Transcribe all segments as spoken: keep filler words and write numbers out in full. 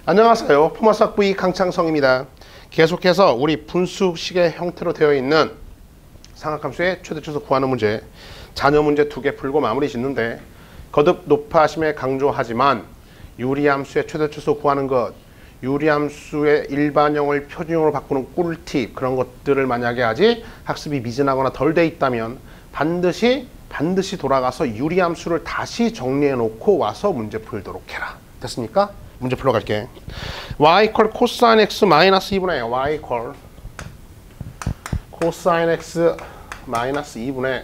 안녕하세요. 포마스학부의 강창성입니다. 계속해서 우리 분수식의 형태로 되어 있는 상학함수의 최대 최소 구하는 문제, 자녀 문제 두 개 풀고 마무리 짓는데, 거듭 높아심에 강조하지만 유리함수의 최대 최소 구하는 것, 유리함수의 일반형을 표준형으로 바꾸는 꿀팁, 그런 것들을 만약에 아직 학습이 미진하거나 덜 돼 있다면 반드시 반드시 돌아가서 유리함수를 다시 정리해 놓고 와서 문제 풀도록 해라. 됐습니까? 문제 풀러 갈게. y 이퀄 코사인 x 마이너스 이분의 y 이퀄 코사인 x 마이너스 이분의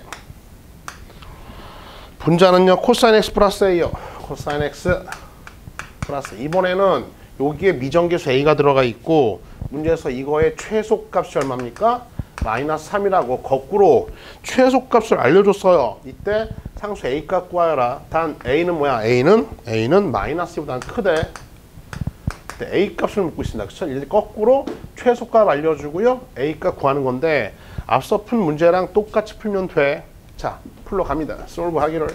분자는요 코사인 x 플러스 a요. 코사인 x 플러스 이번에는 여기에 미정계수 a가 들어가 있고 문제에서 이거의 최소값이 얼마입니까? 마이너스 삼이라고 거꾸로 최소값을 알려줬어요. 이때 상수 a값 구하여라. 단 a는 뭐야? a는 a는 마이너스 이보다는 크대. 그때 a값을 묻고 있습니다. 그쵸? 이제 거꾸로 최소값 알려주고요. a값 구하는 건데 앞서 푼 문제랑 똑같이 풀면 돼. 자, 풀러 갑니다. 솔브 하기를.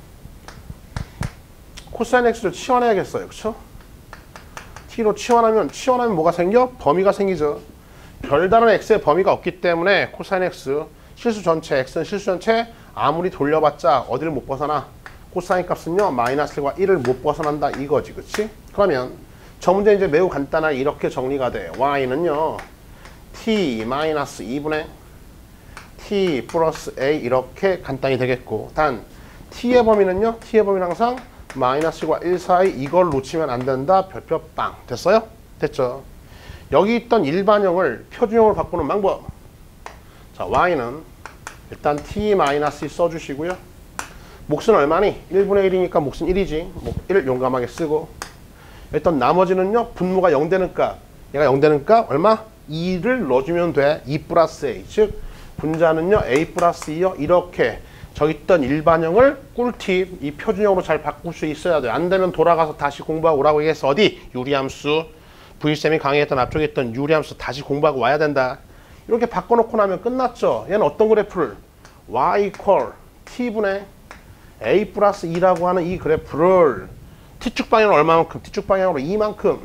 코사인 x를 치환해야겠어요. 그쵸? t로 치환하면 치환하면 뭐가 생겨? 범위가 생기죠. 별다른 x의 범위가 없기 때문에 코사인 x 실수 전체, x는 실수 전체 아무리 돌려봤자 어디를 못 벗어나? 코사인 값은요 마이너스 일과 일을 못 벗어난다 이거지. 그치? 그러면 저 문제 이제 매우 간단하게 이렇게 정리가 돼. y는요 t 마이너스 이분의 t 플러스 a 이렇게 간단히 되겠고, 단 t의 범위는요 t의 범위는 항상 마이너스 일과 일 사이 이걸 놓치면 안 된다. 별표 빵. 됐어요? 됐죠? 여기 있던 일반형을 표준형으로 바꾸는 방법. 자, y는 일단 t 마이너스 이 써주시고요. 몫은 얼마니? 일분의 일이니까 몫은 일이지. 뭐 일 용감하게 쓰고. 일단 나머지는요 분모가 영 되는 값. 얘가 영 되는 값 얼마? 이를 넣어주면 돼. 이 플러스 a. 즉 분자는요 a 플러스 이요. 이렇게 저 있던 일반형을 꿀팁 이 표준형으로 잘 바꿀 수 있어야 돼. 안 되면 돌아가서 다시 공부하고 오라고 얘기했어. 어디? 유리함수. 브이쌤이 강의했던 앞쪽에 있던 유리함수 다시 공부하고 와야 된다. 이렇게 바꿔놓고 나면 끝났죠. 얘는 어떤 그래프를? y 이퀄 t분의 a 플러스 이라고 하는 이 그래프를 t축 방향으로 얼마만큼? t축 방향으로 이만큼.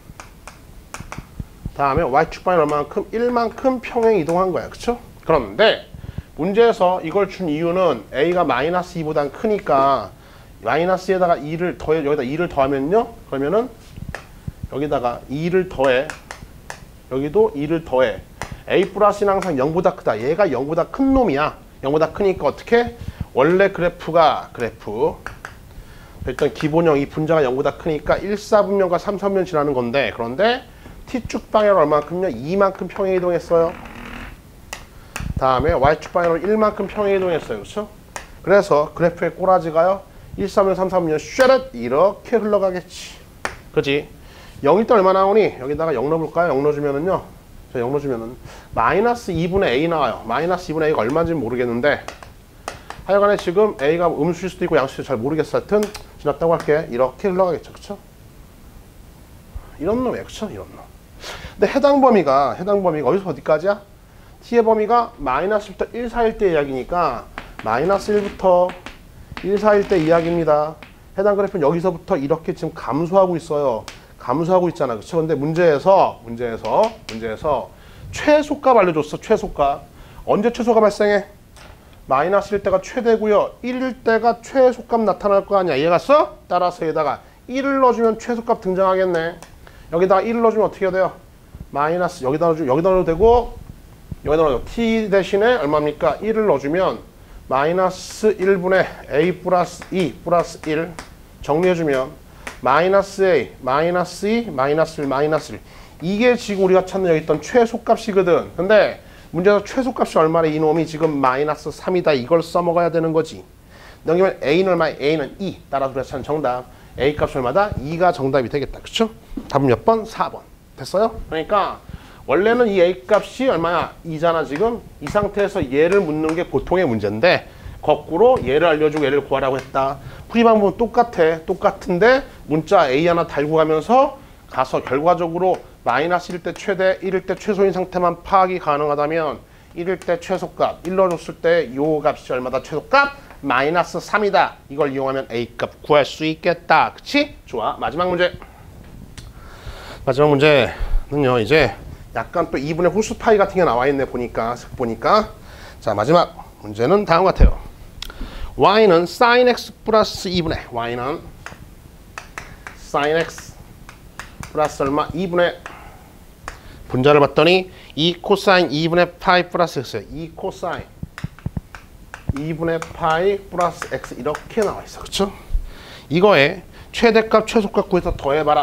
다음에 y축 방향으로 얼마만큼? 일만큼 평행 이동한 거야. 그쵸? 그런데 문제에서 이걸 준 이유는 a가 마이너스 이보단 크니까 마이너스에다가 이를 더해, 여기다 이를 더하면요. 그러면은 여기다가 이를 더해. 여기도 이를 더해. a 플러스는 항상 영보다 크다. 얘가 영보다 큰 놈이야. 영보다 크니까 어떻게? 원래 그래프가 그래프 일단 기본형 이 분자가 영보다 크니까 일 사분면과 삼 사분면 지나는 건데, 그런데 t축 방향으로 얼마만큼요? 이만큼 평행 이동했어요. 다음에 y축 방향으로 일만큼 평행 이동했어요. 그렇죠? 그래서 그래프의 꼬라지가요 일 사분면 삼 사분면 쉐렛 이렇게 흘러가겠지. 그지? 영일 때 얼마 나오니? 여기다가 영 넣어볼까요? 영 넣어주면은요. 자, 영 넣어주면은 마이너스 이분의 a 나와요. 마이너스 이분의 a가 얼마인지 모르겠는데 하여간에 지금 a가 음수일 수도 있고 양수일 수도 잘 모르겠어. 하여튼 지났다고 할게. 이렇게 흘러가겠죠. 그쵸? 이런 놈이에요. 그쵸? 이런 놈. 근데 해당 범위가 해당 범위가 어디서 어디까지야? t의 범위가 마이너스 일부터 일 사일 때 이야기니까 마이너스 일부터 일 사일 때 이야기입니다. 해당 그래프는 여기서부터 이렇게 지금 감소하고 있어요. 감소하고 있잖아. 그쵸? 근데 문제에서, 문제에서, 문제에서 최소값 알려줬어. 최소값. 언제 최소가 발생해? 마이너스 일 때가 최대고요. 일일 때가 최소값 나타날 거 아니야. 이해갔어? 따라서 여기다가 일을 넣어주면 최소값 등장하겠네. 여기다가 일을 넣어주면 어떻게 해야 돼요? 마이너스, 여기다 넣어주면, 여기다 넣어도 되고, 여기다 넣어도 t 대신에 얼마입니까? 일을 넣어주면 마이너스 일분의 a 플러스 이 플러스 일 정리해주면 마이너스 a, 마이너스 이, 마이너스 일, 마이너스 일. 이게 지금 우리가 찾는 여기 있던 최소값이거든. 근데 문제에서 최소값이 얼마래? 이놈이 지금 마이너스 삼이다. 이걸 써먹어야 되는 거지. 넘기면 a는 얼마야? a는 이. 따라서 그래서 찾는 정답. a 값이 얼마다? 이가 정답이 되겠다. 그쵸? 답은 몇 번? 사 번. 됐어요? 그러니까 원래는 이 a 값이 얼마야? 이잖아 지금. 이 상태에서 얘를 묻는 게 보통의 문제인데 거꾸로 얘를 알려주고 얘를 구하라고 했다. 풀이 방법은 똑같아. 똑같은데 문자 a 하나 달고 가면서 가서 결과적으로 마이너스 일 때 최대, 일일 때 최소인 상태만 파악이 가능하다면 일일 때 최소값, 일 넣어줬을 때 요 값이 얼마다? 최소값? 마이너스 삼이다. 이걸 이용하면 a 값 구할 수 있겠다. 그치? 좋아. 마지막 문제. 마지막 문제는요, 이제 약간 또 이분의 홀수 파이 같은 게 나와 있네, 보니까, 보니까. 자, 마지막 문제는 다음 같아요. y는 sin x 플러스 이분의, y는 sin x 플러스 얼마? 이분의, 분자를 봤더니 이 코사인 이분의 파이 플러스 x, 이 코사인 이분의 파이 플러스 x 이렇게 나와 있어, 그쵸? 이거에 최대값, 최소값 구해서 더해봐라.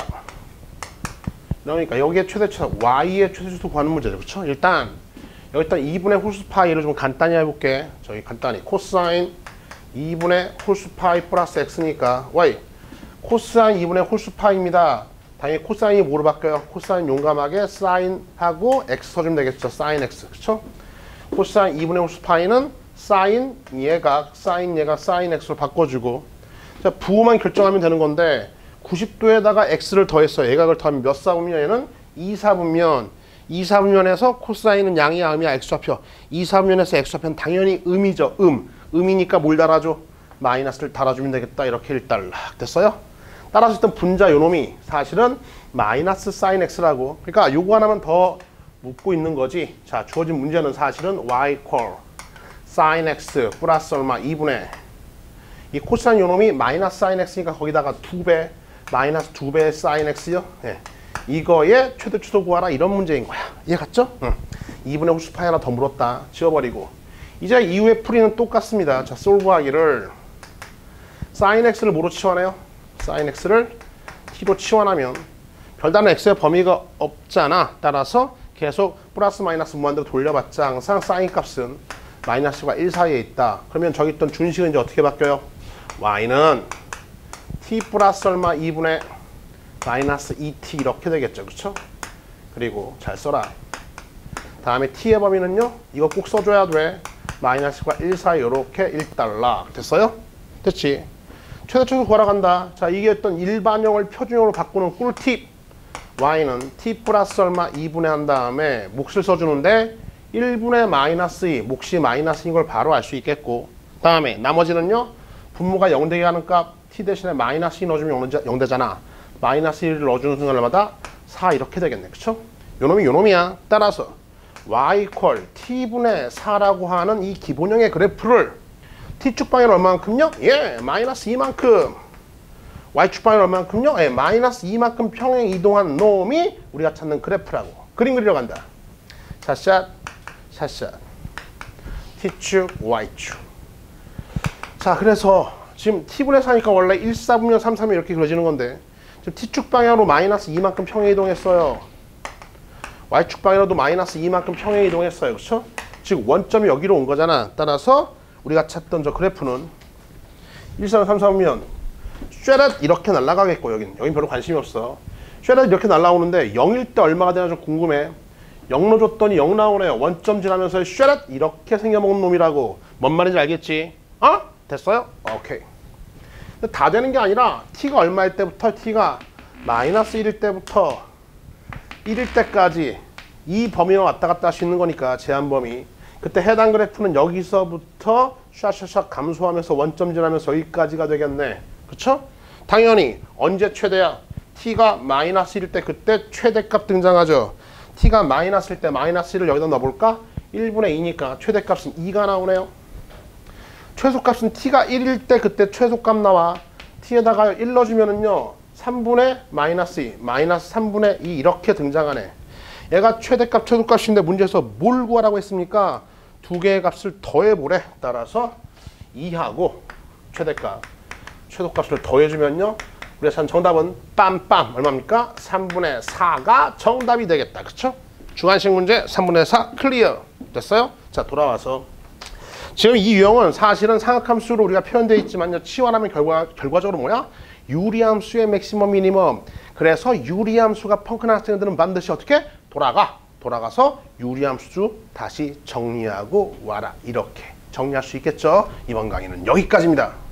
그러니까 여기에 최대 최소, y의 최대 최소 구하는 문제죠, 그쵸? 일단 여기 일단 이분의 홀수 파이를 좀 간단히 해볼게. 저기 간단히 코사인 이분의 홀수 파이 플러스 x니까 y 코사인 이분의 홀수 파이입니다. 당연히 코사인이 뭐로 바뀌어요? 코사인 용감하게 사인하고 x 써주면 되겠죠. 사인 x, 그쵸? 코사인 이분의 홀수 파이는 사인 얘가 사인 얘가 사인 x로 바꿔주고, 자, 부호만 결정하면 되는 건데 구십 도에다가 x를 더했어요. 얘각을 더하면 몇 사분면? 얘는 이 사분면. 이 사분면에서 코사인은 양이야 음이야? x좌표. 이 사분면에서 x좌표는 당연히 음이죠. 음. 음이니까 뭘 달아줘? 마이너스를 달아주면 되겠다. 이렇게 일단락 됐어요? 따라서 일단 분자 요놈이 사실은 마이너스 사인 x라고. 그러니까 요거 하나만 더 묻고 있는 거지. 자, 주어진 문제는 사실은 y equal sin x 플러스 얼마? 이분의 이 코사인 요놈이 마이너스 사인 x니까 거기다가 두 배, 마이너스 두 배의 사인 x요. 예. 이거의 최대 추도 구하라 이런 문제인 거야. 이해 갔죠? 응. 이분의 홀수 파이 하나 더 물었다. 지워버리고. 이제 이후에 풀이는 똑같습니다. 자, 솔브하기를 sin x를 뭐로 치환해요? sin x를 t로 치환하면 별다른 x의 범위가 없잖아. 따라서 계속 플러스 마이너스 무한대로 돌려봤자 항상 sin 값은 마이너스가 일 사이에 있다. 그러면 저기 있던 준식은 이제 어떻게 바뀌어요? y는 t 플러스 얼마? 이분의 마이너스 이 티 이렇게 되겠죠. 그쵸? 그리고 잘 써라. 다음에 t의 범위는요, 이거 꼭 써줘야 돼. 마이너스가 일 사이 이렇게 일 달러 됐어요? 됐지? 최대 최소 구하러 간다. 자, 이게 어떤 일반형을 표준형으로 바꾸는 꿀팁. y는 t 플러스 얼마? 이분의 한 다음에 몫을 써주는데 일 분의 마이너스 이, 몫이 마이너스인 걸 바로 알 수 있겠고, 다음에 나머지는요, 분모가 영 되게 하는 값 t 대신에 마이너스 이 넣어주면 영 되잖아. 마이너스 일을 넣어주는 순간마다 사 이렇게 되겠네. 그쵸? 요놈이 요놈이야. 따라서 y equal t분의 사라고 하는 이 기본형의 그래프를 t축 방향은 얼마만큼요? 예, 마이너스 이만큼. y축 방향은 얼마만큼요? 예, 마이너스 이만큼 평행 이동한 놈이 우리가 찾는 그래프라고. 그림 그리러 간다. 샷샷, 샷샷. t축, y축. 자, 그래서 지금 t분의 사니까 원래 일 사분면 삼 사분면 이렇게 그려지는 건데 지금 t축 방향으로 마이너스 이만큼 평행 이동했어요. y축 방향으로도 마이너스 이만큼 평행 이동했어요. 그렇죠? 즉 원점이 여기로 온 거잖아. 따라서 우리가 찾던 저 그래프는 일 사분면 삼 사분면 쉐렛 이렇게 날아가겠고, 여긴 여긴 별로 관심이 없어. 쉐렛 이렇게 날아오는데 영일 때 얼마가 되나 좀 궁금해. 영 넣어줬더니 영 나오네요. 원점 지나면서 쉐렛 이렇게 생겨먹은 놈이라고. 뭔 말인지 알겠지? 어? 됐어요? 오케이. 근데 다 되는 게 아니라 t가 얼마일 때부터 t가 마이너스 일일 때부터 일일 때까지 이 범위와 왔다 갔다 할 수 있는 거니까, 제한 범위. 그때 해당 그래프는 여기서부터 샤샤샥 감소하면서 원점 지나면서 여기까지가 되겠네. 그쵸? 당연히 언제 최대야? t가 마이너스 일일 때 그때 최대값 등장하죠. t가 마이너스일 때 마이너스 일을 여기다 넣어볼까? 일 분의 이니까 최대값은 이가 나오네요. 최소값은 t가 일일 때 그때 최소값 나와. t에다가 일 넣어주면은요, 삼 분의 마이너스 이, 마이너스 삼 분의 이 이렇게 등장하네. 얘가 최대값, 최소값인데 문제에서 뭘 구하라고 했습니까? 두 개의 값을 더해보래. 따라서 이하고 최대값, 최소값을 더해주면요, 우리가 찾은 정답은 빰빰 얼마입니까? 삼 분의 사가 정답이 되겠다. 그쵸? 주관식 문제 삼 분의 사 클리어. 됐어요? 자, 돌아와서 지금 이 유형은 사실은 상악함수로 우리가 표현되어 있지만요, 치환하면 결과, 결과적으로 뭐야? 유리함수의 맥시멈 미니멈. 그래서 유리함수가 펑크난 학생들은 반드시 어떻게? 돌아가. 돌아가서 유리함수 다시 정리하고 와라. 이렇게 정리할 수 있겠죠? 이번 강의는 여기까지입니다.